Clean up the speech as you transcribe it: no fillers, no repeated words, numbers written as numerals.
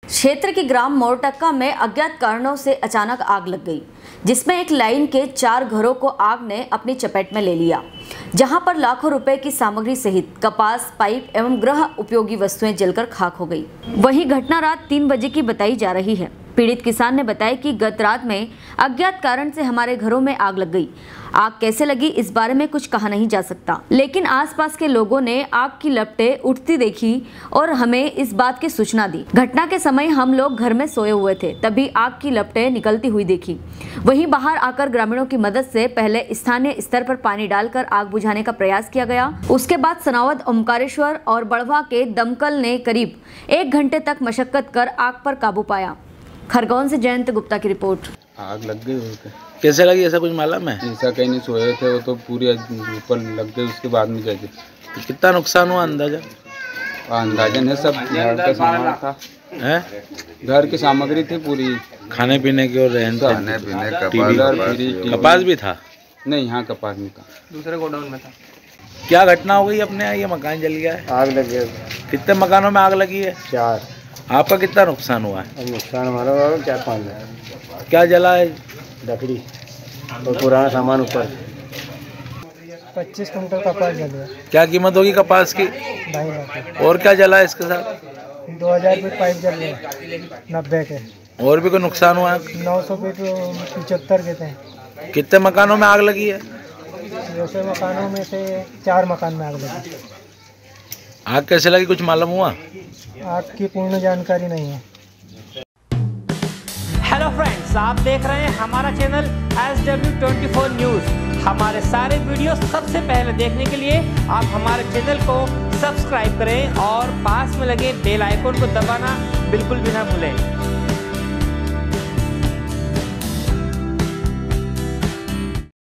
क्षेत्र के ग्राम मोरटक्का में अज्ञात कारणों से अचानक आग लग गई, जिसमें एक लाइन के 4 घरों को आग ने अपनी चपेट में ले लिया, जहां पर लाखों रुपए की सामग्री सहित कपास, पाइप एवं गृह उपयोगी वस्तुएं जलकर खाक हो गई। वहीं घटना रात 3 बजे की बताई जा रही है। पीड़ित किसान ने बताया कि गत रात में अज्ञात कारण से हमारे घरों में आग लग गई। आग कैसे लगी इस बारे में कुछ कहा नहीं जा सकता, लेकिन आसपास के लोगों ने आग की लपटें उठती देखी और हमें इस बात की सूचना दी। घटना के समय हम लोग घर में सोए हुए थे, तभी आग की लपटें निकलती हुई देखी। वहीं बाहर आकर ग्रामीणों की मदद से पहले स्थानीय स्तर पर पानी डालकर आग बुझाने का प्रयास किया गया। उसके बाद सनावद, ओमकारेश्वर और बड़वा के दमकल ने करीब 1 घंटे तक मशक्कत कर आग पर काबू पाया। खरगोन से जयंत गुप्ता की रिपोर्ट। आग लग गई। कैसे लगी, ऐसा कुछ मालूम है? ऐसा कहीं नहीं सोए थे, वो तो पूरी ऊपर लग गई, उसके बाद में जाके तो कितना नुकसान हुआ अंदाजा? अंदाजन है, सब घर का सामान था, घर की सामग्री थी पूरी, खाने पीने की और रहन खाने पीने, कपास भी था? नहीं, यहाँ कपास नहीं था, दूसरे गोडाउन में था। क्या घटना हो गई अपने यहाँ? ये मकान जल गया है? आग लग गई। कितने मकानों में आग लगी है? 4। आपका कितना नुकसान हुआ है? नुकसान हमारा 4-5 लाख। क्या जला है? लकड़ी और पुराना सामान ऊपर। 25 कुंटल कपास जल गया। क्या कीमत होगी कपास की? 2.5 लाख। और क्या जला है इसके साथ? 2000 फीट पाइप जल गए 90 के। और भी कोई नुकसान हुआ है? 900 फीट 75 के थे। कितने मकानों में आग लगी है? वैसे मकानों में से 4 मकान में आग लगी। आग कैसे लगी, कुछ मालूम हुआ? आग की पूर्ण जानकारी नहीं है। हेलो फ्रेंड्स, आप देख रहे हैं हमारा चैनल SW24 न्यूज़। हमारे सारे वीडियो सबसे पहले देखने के लिए आप हमारे चैनल को सब्सक्राइब करें और पास में लगे बेल आइकन को दबाना बिल्कुल भी ना भूलें।